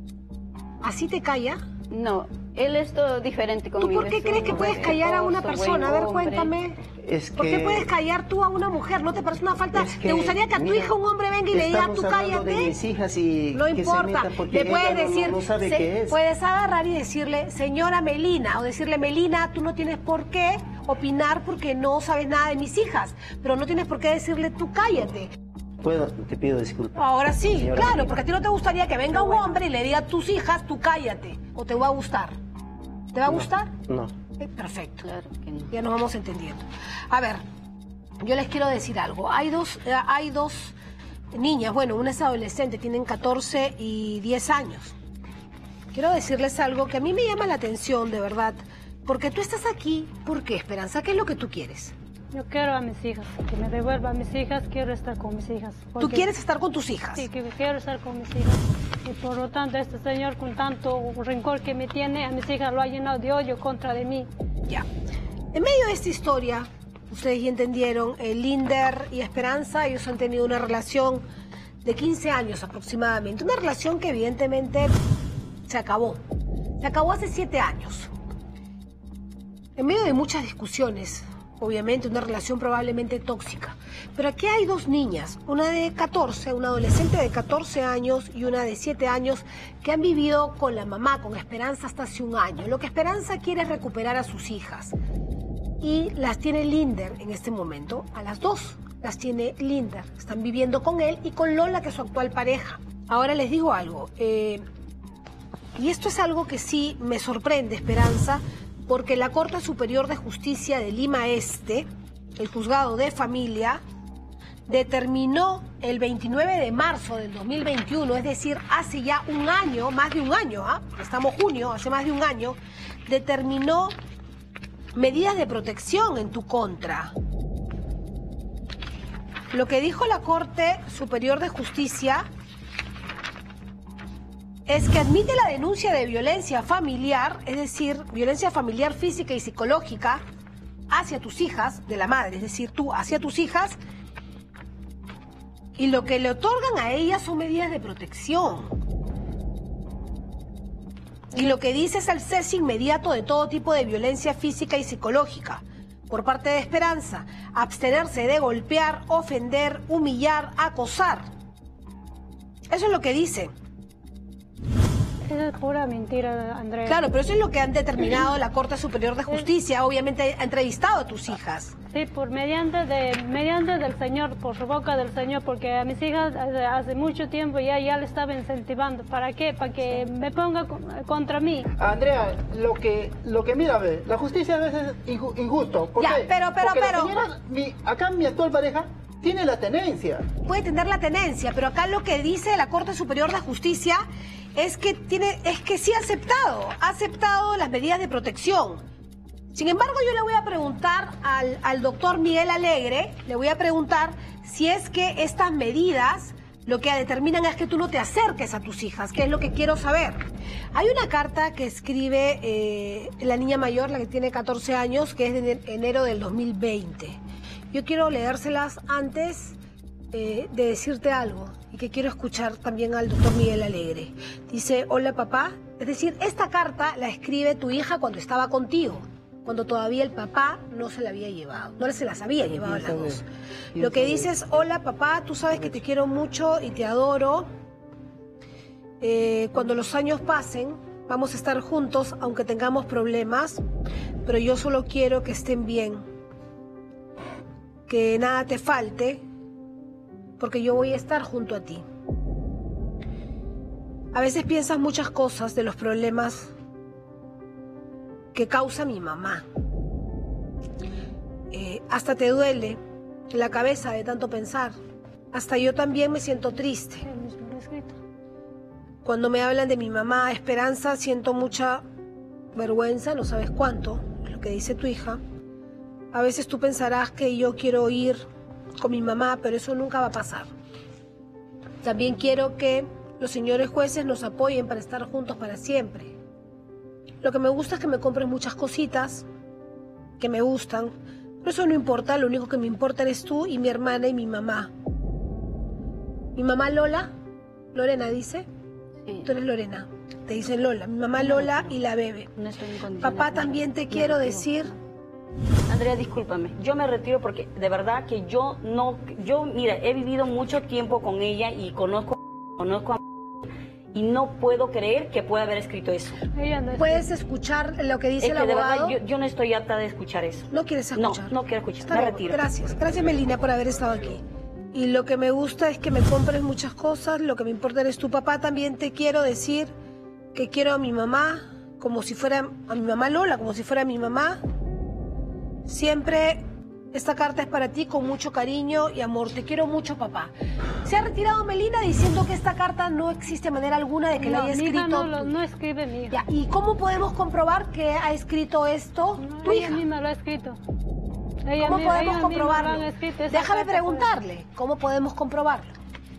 ¿Así te calla? No, él es todo diferente ¿Tú conmigo. por qué es crees un que puedes buen callar a una esposo, persona? A buen ver, hombre. cuéntame. Es ¿Por qué que- puedes callar tú a una mujer? ¿No te parece una falta? Es ¿Te que, gustaría que a tu mira, hija un hombre venga y le diga, estamos tú hablando de cállate? mis hijas y No que se importa. meta porque Le puedes ella no- decir, no sabe se- qué es. puedes agarrar y decirle, señora Melina, o decirle, Melina, tú no tienes por qué opinar porque no sabes nada de mis hijas, pero no tienes por qué decirle, tú cállate. Puedo, te pido disculpas. Ahora sí, Señora claro, Melina. porque a ti no te gustaría que venga un hombre y le diga a tus hijas, tú cállate, o te va a gustar. ¿Te va a No, gustar? No. Eh, perfecto. Claro que no. Ya nos vamos entendiendo. A ver, yo les quiero decir algo. Hay dos, eh, hay dos niñas, bueno, una es adolescente, tienen catorce y diez años. Quiero decirles algo que a mí me llama la atención, de verdad, porque tú estás aquí, ¿por qué, Esperanza? ¿Qué es lo que tú quieres? Yo quiero a mis hijas, que me devuelva a mis hijas, quiero estar con mis hijas. Porque... ¿Tú quieres estar con tus hijas? Sí, que quiero estar con mis hijas. Y por lo tanto, este señor, con tanto rencor que me tiene, a mis hijas lo ha llenado de odio contra de mí. Ya. En medio de esta historia, ustedes ya entendieron, eh, Linder y Esperanza, ellos han tenido una relación de quince años aproximadamente. Una relación que evidentemente se acabó. Se acabó hace siete años. En medio de muchas discusiones, obviamente una relación probablemente tóxica. Pero aquí hay dos niñas, una de catorce, una adolescente de catorce años y una de siete años que han vivido con la mamá, con Esperanza hasta hace un año. Lo que Esperanza quiere es recuperar a sus hijas. Y las tiene Linder en este momento, a las dos las tiene Linder. Están viviendo con él y con Lola, que es su actual pareja. Ahora les digo algo, eh, y esto es algo que sí me sorprende, Esperanza, porque la Corte Superior de Justicia de Lima Este, el juzgado de familia, determinó el veintinueve de marzo del dos mil veintiuno, es decir, hace ya un año, más de un año, ¿ah? Estamos junio, hace más de un año, determinó medidas de protección en tu contra. Lo que dijo la Corte Superior de Justicia es que admite la denuncia de violencia familiar, es decir, violencia familiar física y psicológica hacia tus hijas, de la madre, es decir, tú hacia tus hijas, y lo que le otorgan a ellas son medidas de protección. Y lo que dice es el cese inmediato de todo tipo de violencia física y psicológica por parte de Esperanza, abstenerse de golpear, ofender, humillar, acosar. Eso es lo que dice. Es pura mentira, Andrea. Claro, pero eso es lo que han determinado la Corte Superior de Justicia. Obviamente ha entrevistado a tus hijas. Sí, por mediante de mediante del Señor, por su boca del Señor, porque a mis hijas hace, hace mucho tiempo ya, ya le estaba incentivando. ¿Para qué? Para que sí. me ponga contra mí. Andrea, lo que, lo que mira, ve, la justicia a veces es injusto. ¿Por ya, qué? pero, pero, porque pero... La señora, mi, acá mi actual pareja tiene la tenencia. Puede tener la tenencia, pero acá lo que dice la Corte Superior de Justicia es que tiene, es que sí ha aceptado, ha aceptado las medidas de protección. Sin embargo, yo le voy a preguntar al, al doctor Miguel Alegre, le voy a preguntar si es que estas medidas lo que determinan es que tú no te acerques a tus hijas, que es lo que quiero saber. Hay una carta que escribe eh, la niña mayor, la que tiene catorce años, que es de enero del dos mil veinte. Yo quiero leérselas antes eh, de decirte algo y que quiero escuchar también al doctor Miguel Alegre. Dice, hola papá, es decir, esta carta la escribe tu hija cuando estaba contigo, cuando todavía el papá no se la había llevado, no se las había llevado a las dos. Lo que dice es, hola papá, tú sabes que te quiero mucho y te adoro. Eh, cuando los años pasen, vamos a estar juntos, aunque tengamos problemas, pero yo solo quiero que estén bien. Que nada te falte, porque yo voy a estar junto a ti. A veces piensas muchas cosas de los problemas que causa mi mamá. Eh, hasta te duele la cabeza de tanto pensar. Hasta yo también me siento triste. Cuando me hablan de mi mamá, Esperanza, siento mucha vergüenza, no sabes cuánto, es lo que dice tu hija. A veces tú pensarás que yo quiero ir con mi mamá, pero eso nunca va a pasar. También quiero que los señores jueces nos apoyen para estar juntos para siempre. Lo que me gusta es que me compres muchas cositas que me gustan, pero eso no importa, lo único que me importa eres tú y mi hermana y mi mamá. Mi mamá Lola, Lorena dice, sí. Tú eres Lorena, te dicen Lola, mi mamá Lola y la bebé. No estoy en condiciones. Papá, también te quiero decir... Andrea, discúlpame, yo me retiro porque de verdad que yo no, yo mira, he vivido mucho tiempo con ella y conozco, conozco a y no puedo creer que pueda haber escrito eso. ¿Puedes escuchar lo que dice es el que abogado? De verdad, yo, yo no estoy harta de escuchar eso. ¿No quieres escuchar? No, no quiero escuchar, Está me bien, retiro. Gracias, gracias Melina por haber estado aquí. Y lo que me gusta es que me compres muchas cosas, lo que me importa eres tu papá. También te quiero decir que quiero a mi mamá como si fuera, a mi mamá Lola, como si fuera mi mamá. Siempre esta carta es para ti con mucho cariño y amor. Te quiero mucho, papá. Se ha retirado Melina diciendo que esta carta no existe manera alguna de que no, la haya escrito. No, no, no escribe mi hija. Ya, ¿y cómo podemos comprobar que ha escrito esto no, tu ella hija? misma lo ha escrito. Ella ¿Cómo misma- podemos ellos comprobarlo? mismos lo han escrito, esa Déjame carta, preguntarle, ¿cómo podemos comprobarlo?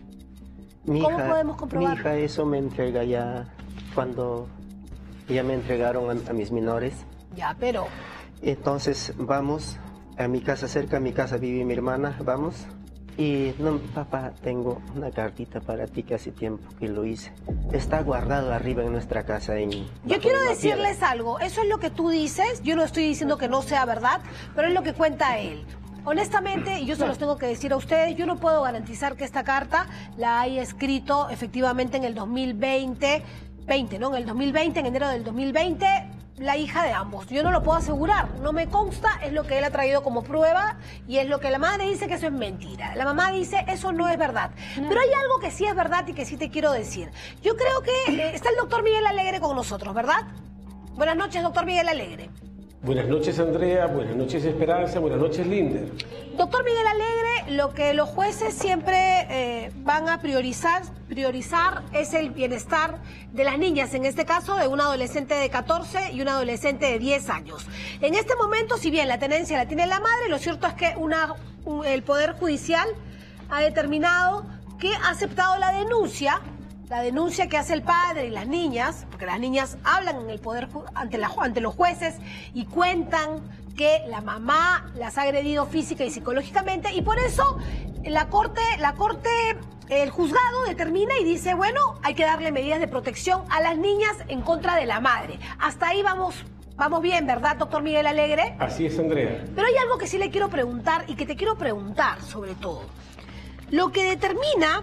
Mi ¿Cómo hija, podemos mi comprobarlo? hija eso me entrega ya cuando ya me entregaron a, a mis menores. Ya, pero Entonces vamos a mi casa, cerca de mi casa vive mi hermana, vamos. Y no, papá, tengo una cartita para ti que hace tiempo que lo hice. Está guardado arriba en nuestra casa. En, yo bajo quiero una decirles piedra. algo, eso es lo que tú dices, yo no estoy diciendo que no sea verdad, pero es lo que cuenta él. Honestamente, y yo se los tengo que decir a ustedes, yo no puedo garantizar que esta carta la haya escrito efectivamente en el dos mil veinte, veinte, ¿no? En el dos mil veinte, en enero del dos mil veinte, la hija de ambos. Yo no lo puedo asegurar, no me consta, es lo que él ha traído como prueba y es lo que la madre dice que eso es mentira. La mamá dice eso no es verdad. Pero hay algo que sí es verdad y que sí te quiero decir. Yo creo que eh, está el doctor Miguel Alegre con nosotros, ¿verdad? Buenas noches, doctor Miguel Alegre. Buenas noches, Andrea. Buenas noches, Esperanza. Buenas noches, Linder. Doctor Miguel Alegre, lo que los jueces siempre eh, van a priorizar, priorizar es el bienestar de las niñas, en este caso de un adolescente de catorce y un adolescente de diez años. En este momento, si bien la tenencia la tiene la madre, lo cierto es que una, un- el Poder Judicial ha determinado que ha aceptado la denuncia, la denuncia que hace el padre y las niñas, porque las niñas hablan en el poder ju- ante, la, ju- ante los jueces y cuentan que la mamá las ha agredido física y psicológicamente, y por eso la corte, la corte, el juzgado determina y dice, bueno, hay que darle medidas de protección a las niñas en contra de la madre. Hasta ahí vamos, vamos bien, ¿verdad, doctor Miguel Alegre? Así es, Andrea. Pero hay algo que sí le quiero preguntar y que te quiero preguntar sobre todo. Lo que determina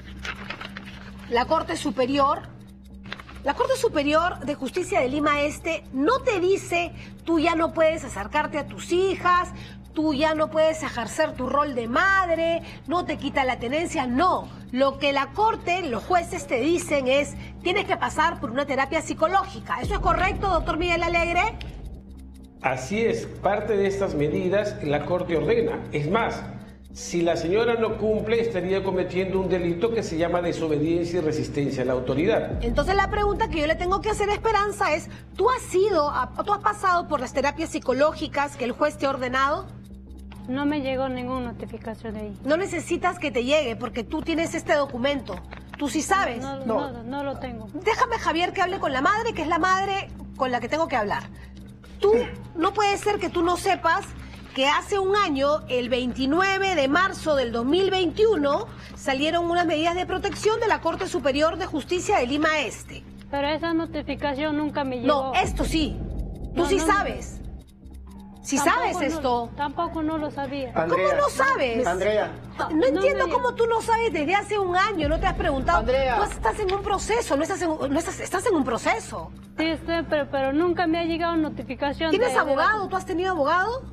la Corte Superior, la Corte Superior de Justicia de Lima Este no te dice tú ya no puedes acercarte a tus hijas, tú ya no puedes ejercer tu rol de madre, no te quita la tenencia, no. Lo que la Corte, los jueces te dicen es tienes que pasar por una terapia psicológica. ¿Eso es correcto, doctor Miguel Alegre? Así es, parte de estas medidas la Corte ordena. Es más, si la señora no cumple, estaría cometiendo un delito que se llama desobediencia y resistencia a la autoridad. Entonces la pregunta que yo le tengo que hacer a Esperanza es, ¿tú has ido, a- tú has pasado por las terapias psicológicas que el juez te ha ordenado? No me llegó ninguna notificación de ahí. No necesitas que te llegue porque tú tienes este documento. Tú sí sabes. No, No. no, no lo tengo. Déjame, Javier, que hable con la madre, que es la madre con la que tengo que hablar. Tú, no puede ser que tú no sepas que hace un año, el veintinueve de marzo del dos mil veintiuno, salieron unas medidas de protección de la Corte Superior de Justicia de Lima Este. Pero esa notificación nunca me llegó. No, esto sí. Tú No, sí no, sabes. Si Tampoco sabes no- esto. Tampoco no lo sabía. ¿Cómo no sabes? Andrea, No, No entiendo me- cómo tú no sabes desde hace un año, no te has preguntado. Andrea. Tú estás en un proceso, no estás en, no estás, estás en un proceso. Sí, estoy, pero, pero nunca me ha llegado notificación. ¿Tienes de- de- abogado? ¿Tú has tenido abogado?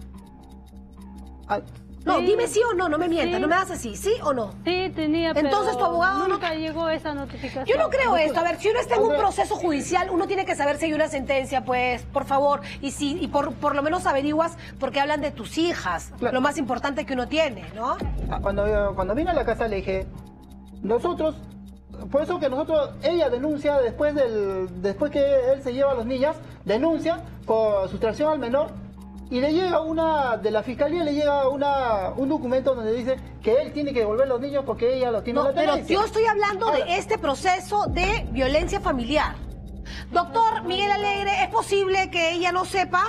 Ah, No, Sí. dime sí o no, no me mientas, Sí. no me das así, ¿sí o no? Sí, tenía, pero Entonces, tu abogado no- nunca llegó esa notificación. Yo no creo esto. A ver, si uno está en un Andrea. proceso judicial, uno tiene que saber si hay una sentencia, pues, por favor. Y si y por, por lo menos averiguas porque hablan de tus hijas. Claro. Lo más importante que uno tiene, ¿no? ah, Cuando, cuando vine a la casa le dije, nosotros, por eso que nosotros, ella denuncia después del, después que él se lleva a los niños, denuncia por sustracción al menor y le llega una, de la fiscalía le llega una, un documento donde dice que él tiene que devolver los niños porque ella los tiene No, en la pero tenencia. yo estoy hablando Ahora, de este proceso de violencia familiar. Doctor Miguel Alegre, ¿es posible que ella no sepa?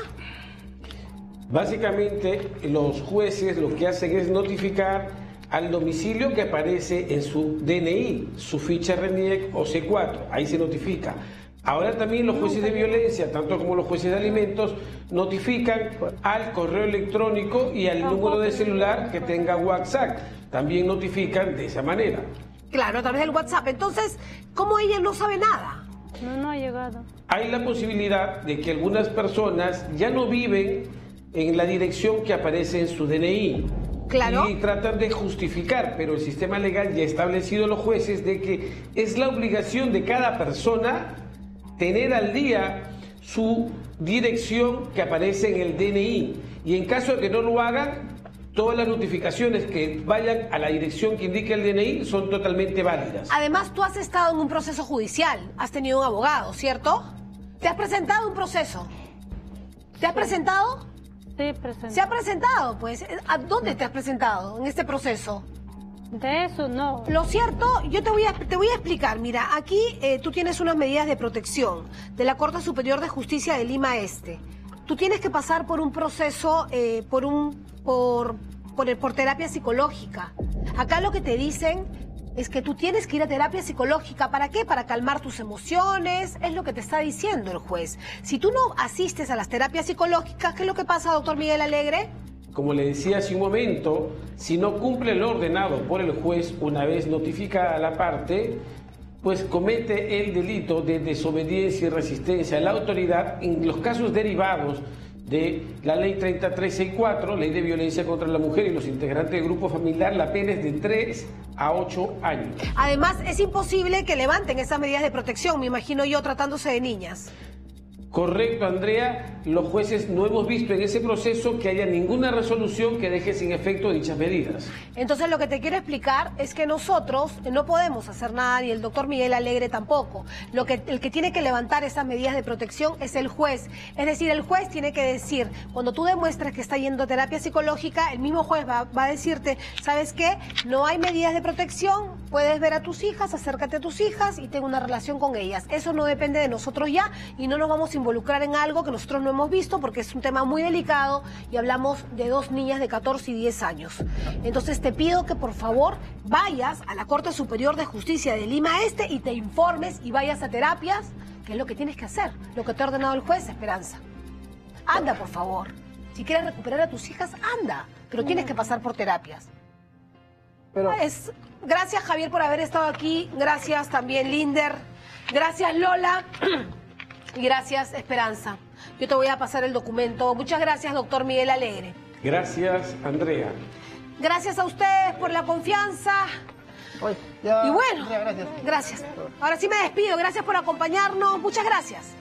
Básicamente, los jueces lo que hacen es notificar al domicilio que aparece en su D N I, su ficha RENIEC o C cuatro, ahí se notifica. Ahora también los jueces de violencia, tanto como los jueces de alimentos, notifican al correo electrónico y al número de celular que tenga WhatsApp. También notifican de esa manera. Claro, a través del WhatsApp. Entonces, ¿cómo ella no sabe nada? No, no ha llegado. Hay la posibilidad de que algunas personas ya no viven en la dirección que aparece en su D N I. Claro. Y tratan de justificar, pero el sistema legal ya ha establecido a los jueces de que es la obligación de cada persona tener al día su dirección que aparece en el D N I. Y en caso de que no lo hagan, todas las notificaciones que vayan a la dirección que indica el D N I son totalmente válidas. Además, tú has estado en un proceso judicial, has tenido un abogado, ¿cierto? ¿Te has presentado un proceso? ¿Te has presentado? Sí, presentado. ¿Se ha presentado? Pues, ¿a dónde te has presentado en este proceso? De eso no. Lo cierto, yo te voy a, te voy a explicar. Mira, aquí eh, tú tienes unas medidas de protección de la Corte Superior de Justicia de Lima Este. Tú tienes que pasar por un proceso, eh, por un, por, por, el, por terapia psicológica. Acá lo que te dicen es que tú tienes que ir a terapia psicológica. ¿Para qué? Para calmar tus emociones. Es lo que te está diciendo el juez. Si tú no asistes a las terapias psicológicas, ¿qué es lo que pasa, doctor Miguel Alegre? Como le decía hace un momento, si no cumple lo ordenado por el juez una vez notificada la parte, pues comete el delito de desobediencia y resistencia a la autoridad en los casos derivados de la ley treinta y tres sesenta y cuatro, ley de violencia contra la mujer y los integrantes del grupo familiar. La pena es de tres a ocho años. Además, es imposible que levanten esas medidas de protección, me imagino yo, tratándose de niñas. Correcto, Andrea. Los jueces no hemos visto en ese proceso que haya ninguna resolución que deje sin efecto dichas medidas. Entonces, lo que te quiero explicar es que nosotros no podemos hacer nada, y el doctor Miguel Alegre tampoco. Lo que, el que tiene que levantar esas medidas de protección es el juez. Es decir, el juez tiene que decir, cuando tú demuestres que está yendo a terapia psicológica, el mismo juez va, va a decirte, ¿sabes qué? No hay medidas de protección, puedes ver a tus hijas, acércate a tus hijas y ten una relación con ellas. Eso no depende de nosotros ya, y no nos vamos a involucrar en algo que nosotros no hemos visto porque es un tema muy delicado y hablamos de dos niñas de catorce y diez años. Entonces te pido que por favor vayas a la Corte Superior de Justicia de Lima Este y te informes y vayas a terapias, que es lo que tienes que hacer, lo que te ha ordenado el juez, Esperanza. Anda, por favor. Si quieres recuperar a tus hijas, anda, pero tienes que pasar por terapias. Pero... Es... Gracias, Javier, por haber estado aquí. Gracias también, Linder. Gracias, Lola. Y gracias, Esperanza. Yo te voy a pasar el documento. Muchas gracias, doctor Miguel Alegre. Gracias, Andrea. Gracias a ustedes por la confianza. Oye, ya, y bueno, Andrea, gracias. Gracias. Ahora sí me despido. Gracias por acompañarnos. Muchas gracias.